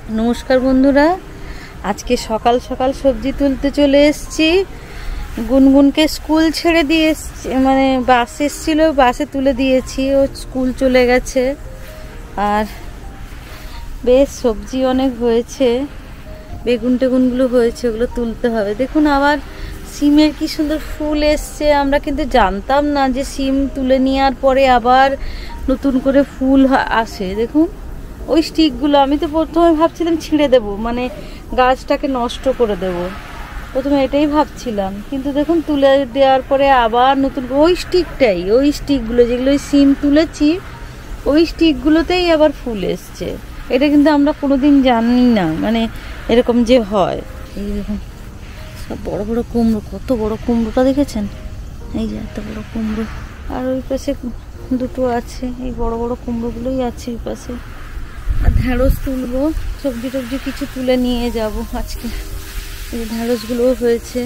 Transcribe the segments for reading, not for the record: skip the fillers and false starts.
নমস্কার বন্ধুরা, আজকে সকাল সকাল সবজি তুলতে চলে এসেছি। গুনগুনকে স্কুল ছেড়ে দিয়ে এসছি, মানে বাস এসেছিল, বাসে তুলে দিয়েছি, ও স্কুল চলে গেছে। আর বেশ সবজি অনেক হয়েছে, বেগুন টেগুনগুলো হয়েছে, ওগুলো তুলতে হবে। দেখুন আবার সিমের কি সুন্দর ফুল এসছে। আমরা কিন্তু জানতাম না যে সিম তুলে নেওয়ার পরে আবার নতুন করে ফুল আসে। দেখুন ওই স্টিকগুলো, আমি তো প্রথমে ভাবছিলাম ছিঁড়ে দেব, মানে গাছটাকে নষ্ট করে দেব, প্রথমে এটাই ভাবছিলাম। কিন্তু দেখুন তুলে দেওয়ার পরে আবার নতুন ওই স্টিকগুলো যেগুলো ওই সিম তুলেছি, ওই স্টিকগুলোতেই আবার ফুল এসছে। এটা কিন্তু আমরা কোনোদিন জানি না, মানে এরকম যে হয়। এই দেখুন সব বড় বড় কুমড়ো, কত বড় কুমড়োটা দেখেছেন? এই যে এত বড় কুমড়ো। আর ওই পাশে দুটো আছে, এই বড় বড় কুমড়োগুলোই আছে ওই পাশে। আর ঢ্যাঁড়স তুলবো, সবজি টবজি কিছু তুলে নিয়ে যাব আজকে। এই ঢ্যাঁড়সগুলোও হয়েছে।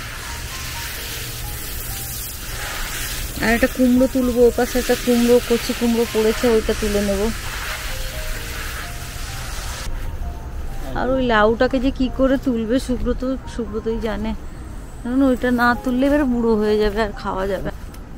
আর একটা কুমড়ো তুলবো, ওর পাশে একটা কুমড়ো, কচি কুমড়ো পড়েছে, ওইটা তুলে নেব। আর ওই লাউটাকে যে কি করে তুলবে সুব্রতই জানে, কারণ ওইটা না তুললে এবার বুড়ো হয়ে যাবে আর খাওয়া যাবে।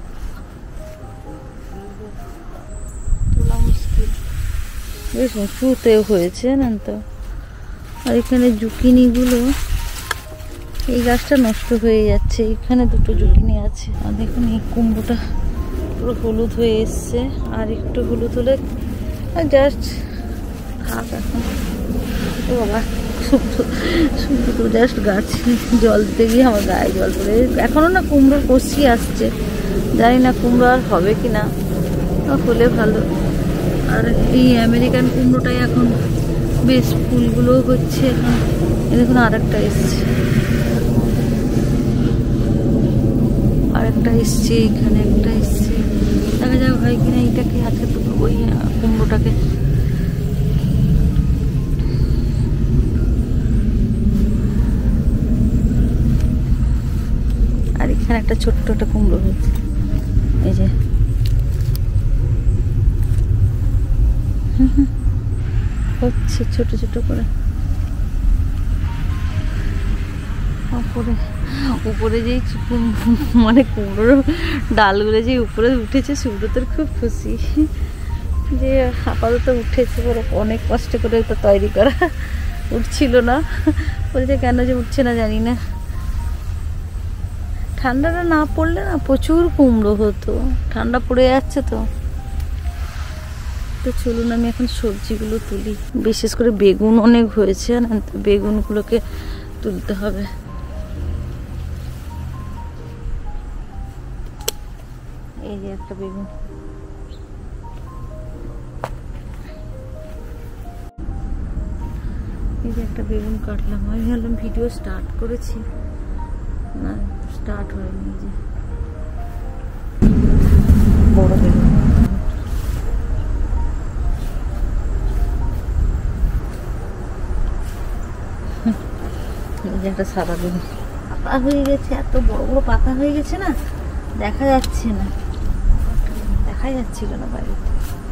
তোলা মুশকিল, বেশ উঁচুতেও হয়েছে না তো। আর এখানে জুকিনিগুলো, এই গাছটা নষ্ট হয়ে যাচ্ছে, এখানে দুটো জুকিনি আছে। আর দেখুন এই কুমড়োটা পুরো হলুদ হয়ে এসছে, আর একটু হলুদ হলে জাস্ট থাক এখন। ও বাবা, শুধু তো জাস্ট গাছে জল দিতে গিয়ে আমার গায়ে জল পড়ে। এখনও না কুমড়োর কষি আসছে, জানি না কুমড়ো আর হবে কি না, হলে ভালো। আর এই আমেরিকান কুমড়োটাই এখন বেশ ফুলগুলো হচ্ছে এখন। দেখুন আরেকটা এসছে, আরেকটা এসছে, এখানে একটা এসছে। দেখা যাক হয় কিনা। এইটাকে হাতে তুলবো, ওই কুমড়োটাকে। আর এখানে একটা ছোট্ট একটা কুমড়ো হয়েছে, এই যে হচ্ছে ছোট ছোট করে। উপরে যেই মানে কুমড়োর ডালগুলো যে উপরে উঠেছে, সুব্রতর খুব খুশি যে আপাতত উঠেছে। বলে অনেক কষ্ট করে তো তৈরি করা, উঠছিল না, বলছে কেন যে উঠছে না জানি না। ঠান্ডাটা না পড়লে না প্রচুর কুমড়ো হতো, ঠান্ডা পড়ে যাচ্ছে তো। তো চলুন আমি এখন সবজিগুলো তুলি। বিশেষ করে বেগুন অনেক হয়েছে না, বেগুনগুলোকে তুলতে হবে। এই যে একটা বেগুন, এই যে একটা বেগুন কাটলাম। আমি ভাবলাম ভিডিও স্টার্ট করেছি, না স্টার্ট হয়নি। এই যে বড় বেগুন, এই যে একটা সাদা বেগুন। পাতা হয়ে গেছে, এত বড় বড় পাতা হয়ে গেছে না, দেখা যাচ্ছে না, দেখা যাচ্ছিল না বাড়িতে।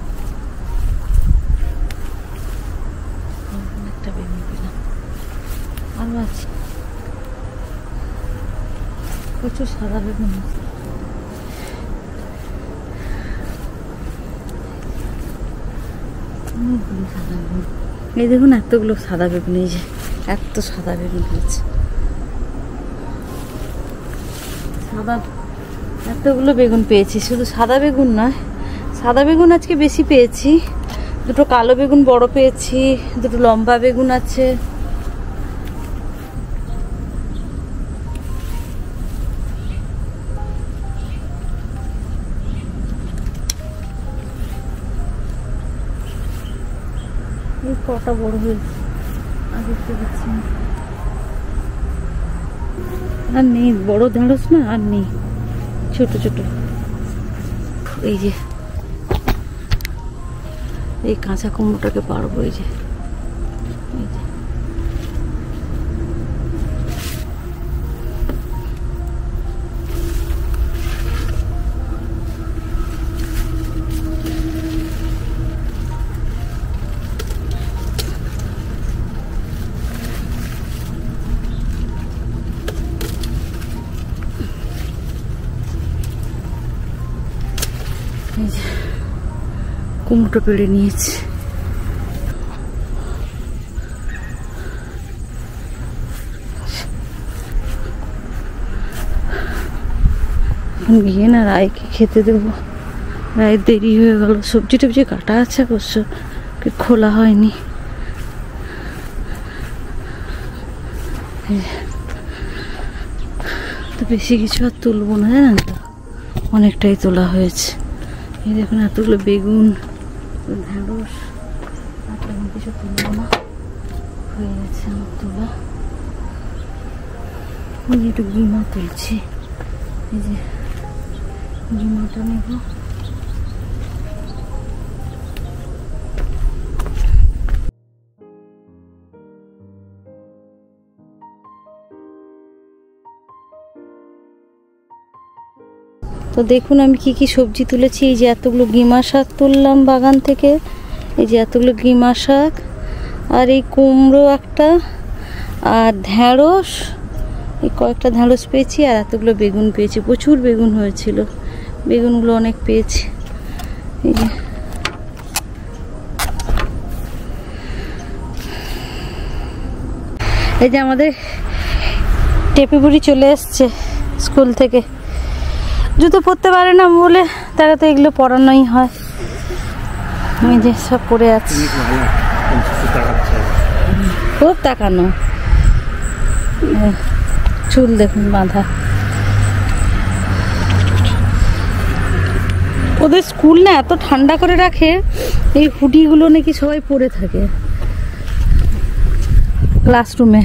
একটা বেগুন পেলাম, আরো আছে প্রচুর সাদা বেগুন। অনেকগুলো সাদা বেগুন, এই দেখুন এতগুলো সাদা বেগুন, এই যে এত সাদা বেগুন হয়েছে। সাদা এতগুলো বেগুন পেয়েছি, শুধু সাদা বেগুন নয়, সাদা বেগুন আজকে বেশি পেয়েছি। দুটো কালো বেগুন বড় পেয়েছি, দুটো লম্বা বেগুন আছে। এই কটা বড় হয়েছে আর দেখতে পাচ্ছি না, আর নেই বড় ঢেঁড়স না, আর নেই, ছোট ছোট। এই যে এই কাঁচা কুমড়োটাকে পারবো, এই যে কুমড়োটা পেড়ে নিয়েছি। এখন গিয়ে না রায়কে খেতে দেবো। রায়ের দেরি হয়ে গেল। সবজি টবজি কাটা আছে অবশ্য, খোলা হয়নি। তো বেশি কিছু আর তুলবো না, জানেন তো, অনেকটাই তোলা হয়েছে। এই দেখুন এতগুলো বেগুন, ঢেঁড়স, আর তেমন কিছু তুলবো না, হয়ে গেছে আমার তোলা। একটু গিমা তুলছি, এই যে গিমাটা নেব। তো দেখুন আমি কি কি সবজি তুলেছি। এই যে এতগুলো গিমা শাক তুললাম বাগান থেকে, এই যে এতগুলো গিমা শাক, আর এই কুমড়ো একটা, আর ঢেঁড়স, এই কয়েকটা ঢেঁড়স পেয়েছি, আর এতগুলো বেগুন পেয়েছি। প্রচুর বেগুন হয়েছিল, বেগুনগুলো অনেক পেয়েছি। এই যে আমাদের টেপি বুড়ি চলে এসছে স্কুল থেকে। জুতো পরতে পারে না বলে তারা তো এগুলো পরানোই হয়। আমি যে সব পরে আছি, খুব তাকানো। চুল দেখুন বাঁধা। ওদের স্কুল না এত ঠান্ডা করে রাখে, এই হুডিগুলো নাকি সবাই পরে থাকে ক্লাসরুমে।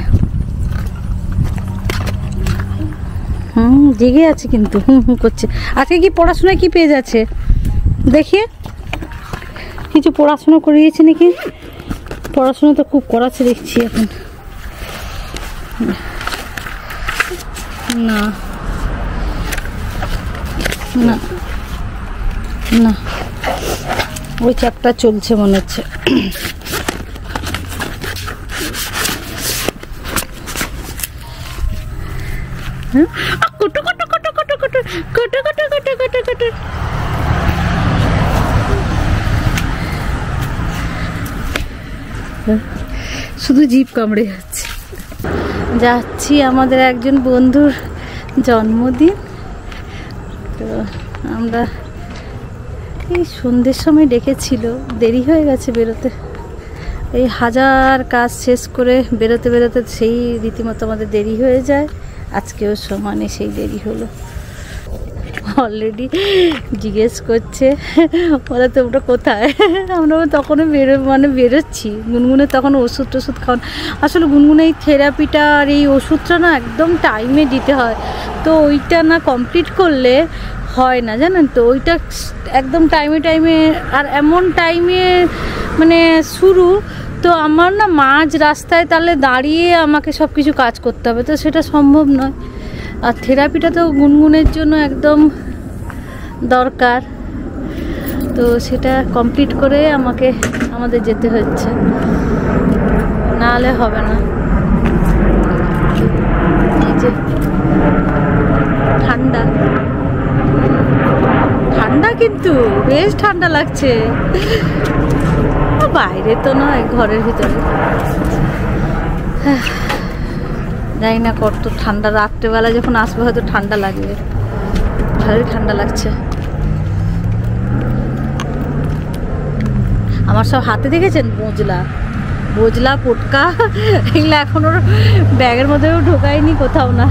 জেগে আছে কিন্তু করছে। আজকে কি পড়াশোনায় কি পেয়ে যাচ্ছে দেখি, কিছু পড়াশোনা করিয়েছে নাকি? পড়াশোনা তো খুব করাচ্ছে দেখছি এখন। না না না, ওই চ্যাপ্টার চলছে মনে হচ্ছে। শুধু জিভ কামড়ে যাচ্ছে। যাচ্ছি আমাদের একজন বন্ধুর জন্মদিন, তো আমরা এই সন্ধ্যের সময় ডেকেছিল, দেরি হয়ে গেছে বেরোতে। এই হাজার কাজ শেষ করে বেরোতে বেরোতে সেই রীতিমতো আমাদের দেরি হয়ে যায়। আজকেও সমানে সেই দেরি হলো। অলরেডি জিজ্ঞেস করছে ওরা তোমরা কোথায়। আমরা তখনও বেরোচ্ছি। গুনগুনে তখন ওষুধ টষুধ খাওয়ান। আসলে গুনগুনে এই থেরাপিটা আর এই ওষুধটা না একদম টাইমে দিতে হয়, তো ওইটা না কমপ্লিট করলে হয় না, জানেন তো। ওইটা একদম টাইমে টাইমে, আর এমন টাইমে মানে শুরু, তো আমার না মাঝ রাস্তায় তাহলে দাঁড়িয়ে আমাকে সব কিছু কাজ করতে হবে, তো সেটা সম্ভব নয়। আর থেরাপিটা তো গুনগুনের জন্য একদম দরকার, তো সেটা কমপ্লিট করে আমাদের যেতে হচ্ছে, নাহলে হবে না। এই যে ঠান্ডা ঠান্ডা, কিন্তু বেশ ঠান্ডা লাগছে। বাইরে তো নয়, ঘরের ভিতরে। জানি না কত ঠান্ডা, রাত্রেবেলা যখন আসবে হয়তো ঠান্ডা লাগবে। ভালোই ঠান্ডা লাগছে। আমার সব হাতে দেখেছেন বোজলা পটকা, এগুলো এখনো ব্যাগের মধ্যেও ঢোকায়নি কোথাও না।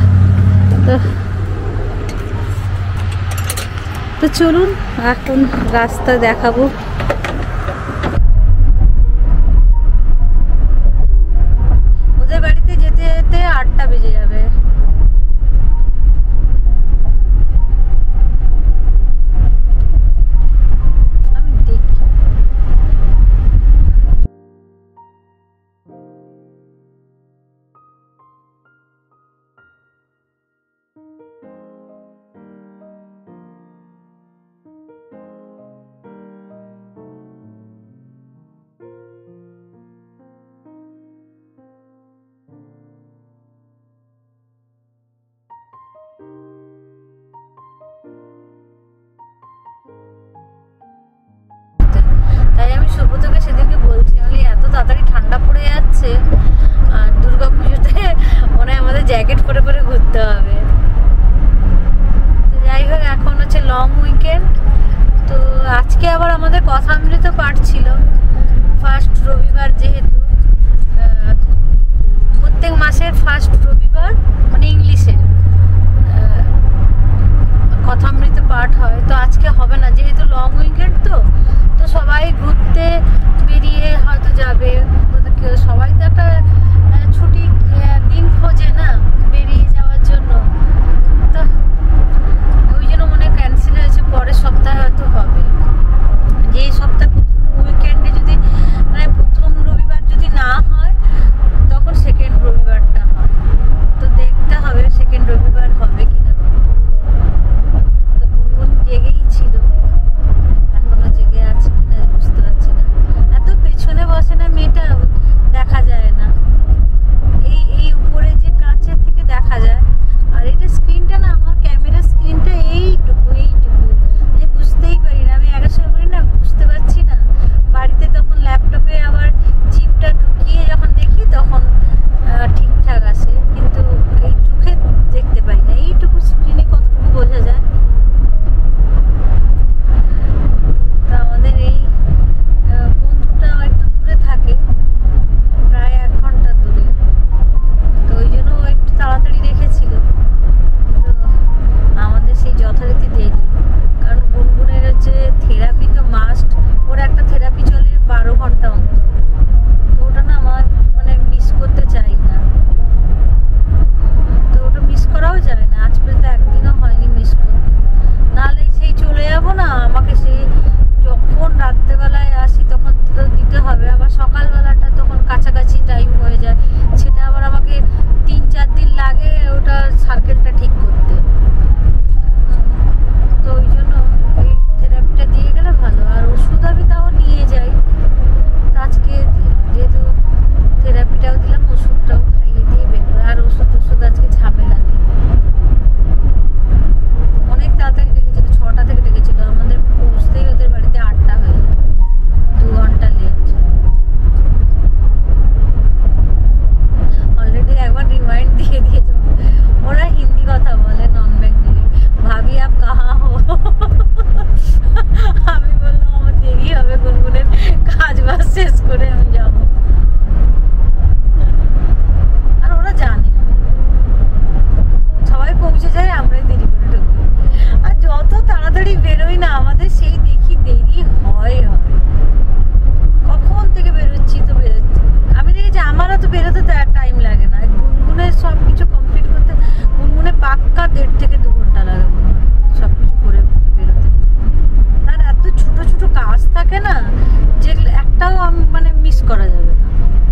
তো চলুন এখন রাস্তা দেখাবো। ওদের বাড়িতে যেতে যেতে 8টা বেজে যাবে। তাড়াতাড়ি ঠান্ডা পড়ে যাচ্ছে, আর দুর্গাপুজোতে মনে হয় আমাদের জ্যাকেট পরে পরে ঘুরতে হবে। তো যাই হোক, এখন হচ্ছে লং উইকেন্ড। তো আজকে আবার আমাদের কথামৃত পাঠ ছিল, ফার্স্ট রবিবার, যেহেতু প্রত্যেক মাসের ফার্স্ট রবিবার মানে ইংলিশে কথামৃত পাঠ হয়। তো আজকে হবে না, যেহেতু লং উইকেন্ড। তো সবাই ঘুরতে বেরিয়ে হয়তো যাবে, সবাই তো একটা ছুটি দিন খোঁজে না বেরিয়ে যাওয়ার জন্য। তো ওই জন্য মনে ক্যান্সেল হয়েছে, পরের সপ্তাহে হয়তো হবে। যে সপ্তাহে প্রথম উইকেন্ডে যদি মানে প্রথম রবিবার যদি না হয়, তখন সেকেন্ড রবিবারটা হয়। তো দেখতে হবে সেকেন্ড রবিবার হবে কিনা। তো গুনগুন জেগেই ছিল, এখনো জেগে আছে কিনা বুঝতে পারছি না। এত পেছনে বসে না মেয়েটা, দেখা যায় না। এই উপরে যে কাঁচের থেকে দেখা যায়, আর এটা স্ক্রিনটা না, আমার ক্যামেরার স্ক্রিনটা এইটুকু আমি বুঝতেই পারি না। আমি আগের সময় বলি না, বুঝতে পারছি না। বাড়িতে তখন ল্যাপটপে আবার চিপটা ঢুকিয়ে যখন দেখি তখন ঠিকঠাক আসে, কিন্তু এই চোখে দেখতে পাই না। এইটুকু স্ক্রিনে কতটুকু বোঝা যায়। তা আমাদের এই বন্ধুটা একটু দূরে থাকে, প্রায় 1 ঘন্টা দূরে। তো ওই জন্য ও একটু তাড়াতাড়ি রেখেছিল। তো আমাদের সেই যথারীতি দেরি, কারণ গুনগুনের হচ্ছে থেরাপি তো মাস্ট। ওর একটা থেরাপি চলে 12 ঘন্টা অন্তর। তো ওটা না আমার মানে মিস করতে চাই না। তো ওটা মিস করাও যায় না, আজ পর্যন্ত একদিনও হয়নি মিস করতে। নাহলে সেই চলে যাবো না, আমাকে সেই যখন রাত্রেবেলায় আসি তখন তো দিতে হবে, আবার সকালবেলাটা তখন কাছাকাছি টাইম হয়ে যায়, সেটা আবার আমাকে 3-4 দিন লাগে ওটা সার্কেলটা ঠিক করতে। তো ওই জন্য এই থেরাপিটা দিয়ে গেলে ভালো। আর ওষুধ আমি তাও নিয়ে যাই। আজকে যেহেতু থেরাপিটাও দিলাম, ওষুধটাও খাইয়ে দিয়ে বের করে, আর ওষুধ আজকে ঝামেলা নেই। অনেক তাড়াতাড়ি ডেকেছিল, 6টা থেকে ডেকেছিল। আমাদের পৌঁছতেই ওদের বাড়িতে 8টা হয়ে যায়, 2 ঘন্টা লেট। অলরেডি একবার রিমাইন্ড দিয়ে দিয়েছে। ওরা হিন্দি কথা বলে, নন বেঙ্গলি। ভাবি আপ কাহা হো? আমি বললাম আমার দেরি হবে, গুনগুনের কাজ বাজ শেষ করে আমি যাবো। আর ওরা জানে সবাই পৌঁছে যায়, আমরাই দেরি করে ঢুকি। আর যত তাড়াতাড়ি বেরোই না, আমাদের সেই দেখি দেরি হয়। কখন থেকে বেরোচ্ছি তো বেরোচ্ছি। আমি দেখেছি আমারও তো বেরোতে টাইম লাগে না। গুনগুনের সব কিছু কমপ্লিট করতে গুনগুনে পাক্কা 1.5 থেকে 2 ঘন্টা লাগে সব কিছু করে বেরোতে। তার এত ছোট ছোট কাজ থাকে না, যে একটাও মানে মিস করা যাবে না।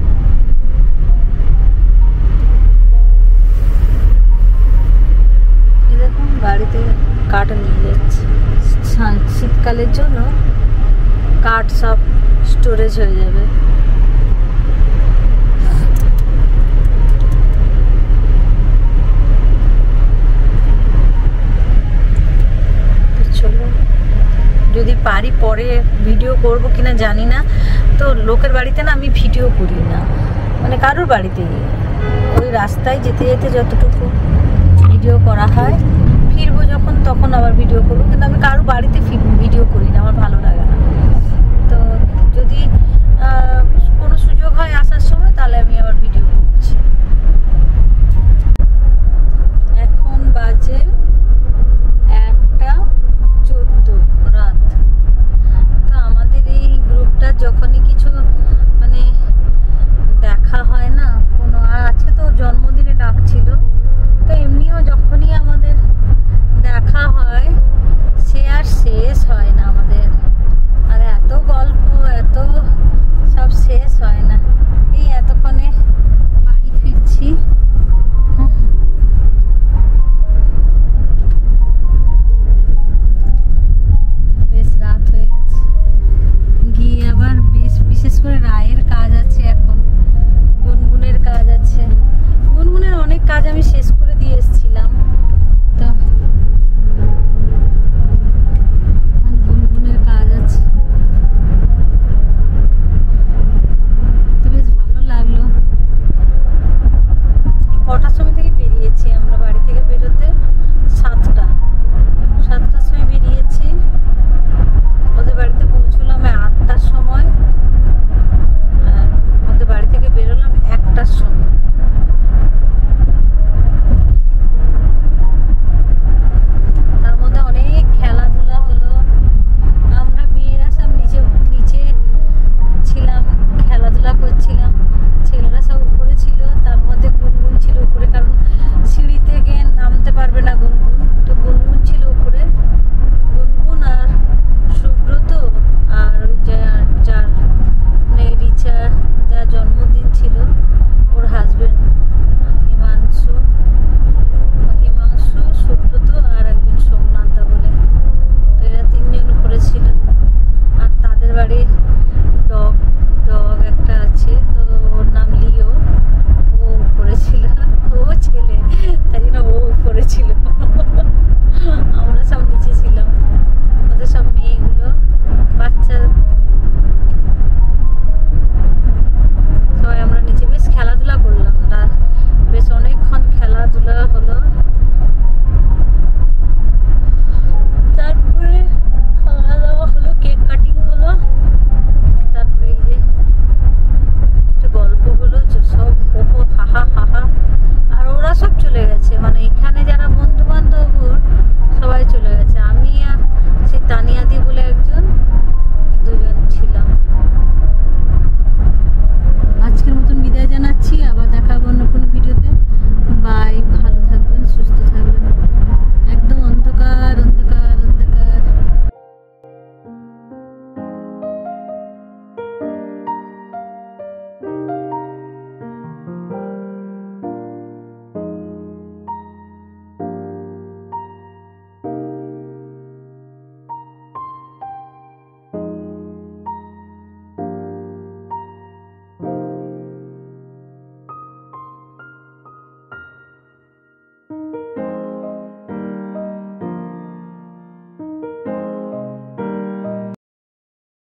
দেখুন বাড়িতে কাঠ নিয়ে যাচ্ছে, শীতকালের জন্য কাঠ সব স্টোরেজ হয়ে যাবে। চলো, যদি পারি পরে ভিডিও করব কিনা জানি না। তো লোকের বাড়িতে না আমি ভিডিও করি না, মানে কারোর বাড়িতেই। ওই রাস্তায় যেতে যেতে যতটুকু ভিডিও করা হয়, ফিরবো যখন তখন আবার ভিডিও করবো, কিন্তু আমি কারোর বাড়িতে ভিডিও করি না, আমার ভালো লাগে না। তো যদি কোনো সুযোগ হয় আসার সময়, তাহলে আমি আবার ভিডিও করছি। এখন বাজে 1:14 রাত। তো আমাদের এই গ্রুপটা যখনই কিছু মানে দেখা হয় না কোনো, আর আজকে তো জন্মদিনে ডাকছিল, তো এমনিও যখনই আমাদের দেখা হয় সে আর শেষ হয় না আমাদের। আর এত গল্প, এত সব শেষ হয় না। এই এতক্ষণে বাড়ি ফিরছি। বেশ রাত হয়ে গেছে, গিয়ে আবার বিশেষ করে রায়ের কাজ আছে, এখন গুনগুনের কাজ আছে। গুনগুনের অনেক কাজ আমি শেষ করে দিয়ে এসেছিলাম। তো গুনগুনের কাজ আছে। 9টার সময়।